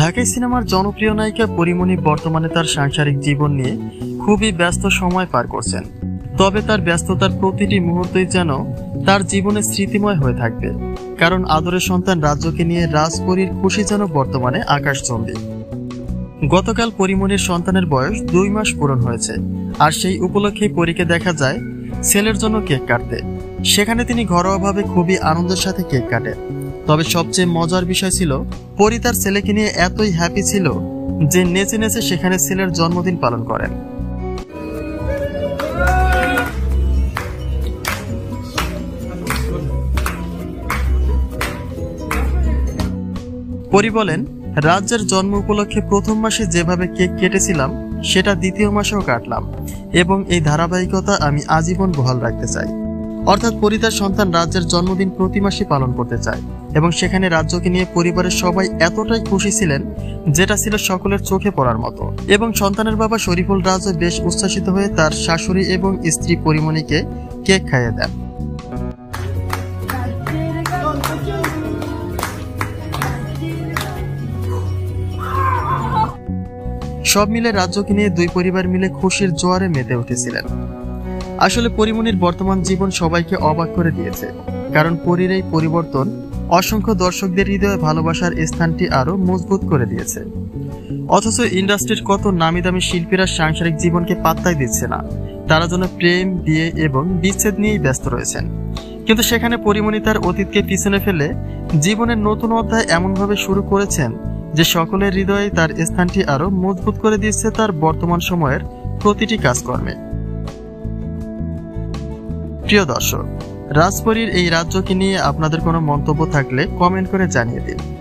ঢাকাই সিনেমার জনপ্রিয় নায়িকা পরিমণি বর্তমানে তার সাংসারিক জীবন নিয়ে খুবই ব্যস্ত সময় পার করছেন। তবে তার ব্যস্ততার প্রতিটি মুহূর্তই যেন তার জীবনে স্মৃতিময় হয়ে থাকবে, কারণ আদরের সন্তান রাজ্যকে নিয়ে রাজপরীর খুশি যেন বর্তমানে আকাশচুম্বী। গতকাল পরিমণির সন্তানের বয়স 2 মাস পূরণ হয়েছে, আর সেই উপলক্ষেই পরীকে দেখা যায় ছেলের জন্য কেক কাটতে। সেখানে তিনি ঘরোয়াভাবে খুবই আনন্দের সাথে কেক কাটেন। তবে সবচেয়ে মজার বিষয় ছিল, পরি তার ছেলেকে নিয়ে এতই হ্যাপি ছিল যে নেচে নেচে সেখানে ছেলের জন্মদিন পালন করেন। পরি বলেন, রাজ্যের জন্ম উপলক্ষে প্রথম মাসে যেভাবে কেক কেটেছিলাম সেটা দ্বিতীয় মাসেও কাটলাম, এবং এই ধারাবাহিকতা আমি আজীবন বহাল রাখতে চাই। অর্থাৎ পরি তার সন্তান রাজ্যের জন্মদিন প্রতি মাসে পালন করতে চায়, এবং সেখানে রাজ্যকে নিয়ে পরিবারের সবাই এতটাই খুশি ছিলেন যেটা ছিল সকলের চোখে পড়ার মতো। এবং সন্তানের বাবা শরীফুল রাজও বেশ উচ্ছ্বাসিত হয়ে তার শাশুড়ি এবং স্ত্রী পরিমণিকে কেক খাইয়ে দেন। সব মিলে রাজ্যকে নিয়ে দুই পরিবার মিলে খুশির জোয়ারে মেতে উঠেছিলেন। আসলে পরিমণির বর্তমান জীবন সবাইকে অবাক করে দিয়েছে, কারণ পরীর এই পরিবর্তন অসংখ্য দর্শকদের হৃদয়ে ভালোবাসার স্থানটি আরো মজবুত করে দিয়েছে। অথচ ইন্ডাস্ট্রির কত নামি দামি শিল্পীরা সাংসারিক জীবনকে পাত্তাই দিচ্ছে না, তারা যেন প্রেম, বিয়ে এবং বিচ্ছেদ নিয়েই ব্যস্ত রয়েছেন। কিন্তু সেখানে পরিমণি তার অতীতকে পিছনে ফেলে জীবনের নতুন অধ্যায় এমনভাবে শুরু করেছেন যে সকলের হৃদয়ে তার স্থানটি আরো মজবুত করে দিচ্ছে তার বর্তমান সময়ের প্রতিটি কাজকর্মে। প্রিয় দর্শক, রাজপরীর এই রাজ্যকে নিয়ে আপনাদের কোনো মন্তব্য থাকলে কমেন্ট করে জানিয়ে দিন।